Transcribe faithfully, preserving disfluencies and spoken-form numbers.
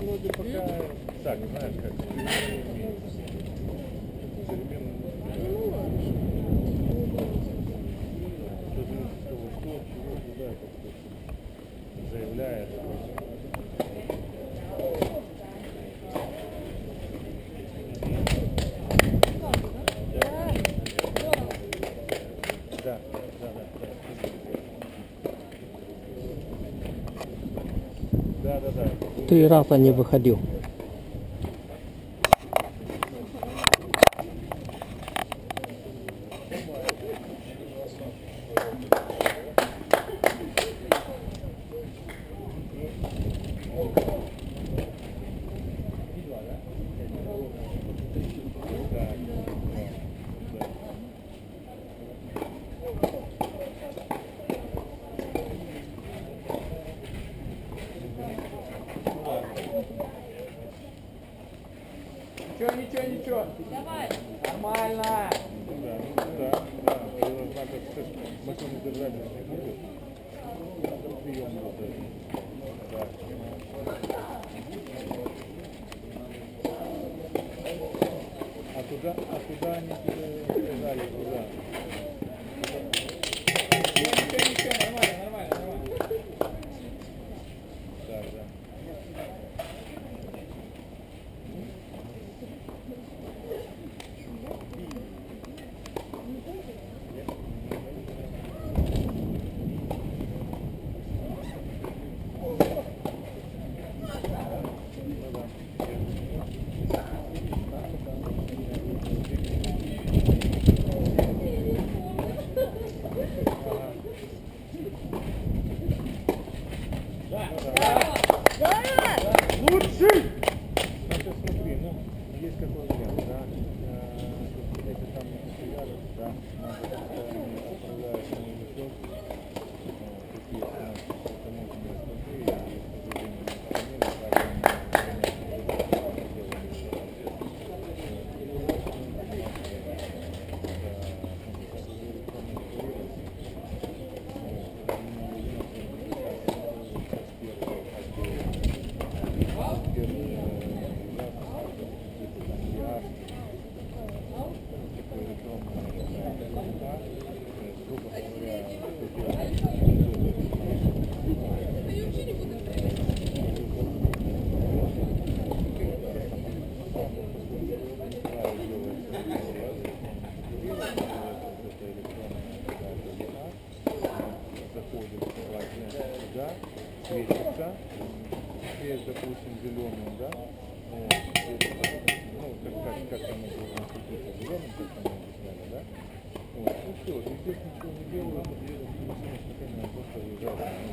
вроде пока так, знаешь, как заявляет. Да, да, да, да, да, да. Три раза не выходил. Ничего, ничего, ничего. Давай. Нормально. Ну да, ну да, да. Надо, машину держать не будет. Прием вот это. Да. А туда, а туда они сказали, куда? Ничего, ничего, нормально, нормально, нормально. Да, да. Лучший! Значит, смотри, ну, есть какой вариант, да? Если там не привяжут, да, надо отправлять на улицу, какие у нас таможенные смотри, и соблюдение светится, здесь, допустим, зеленым, да, ну, как, как, как там это должно светиться зеленым, как там объясняли, да, вот, и все, и здесь ничего не делают, и машина спокойно просто уезжает.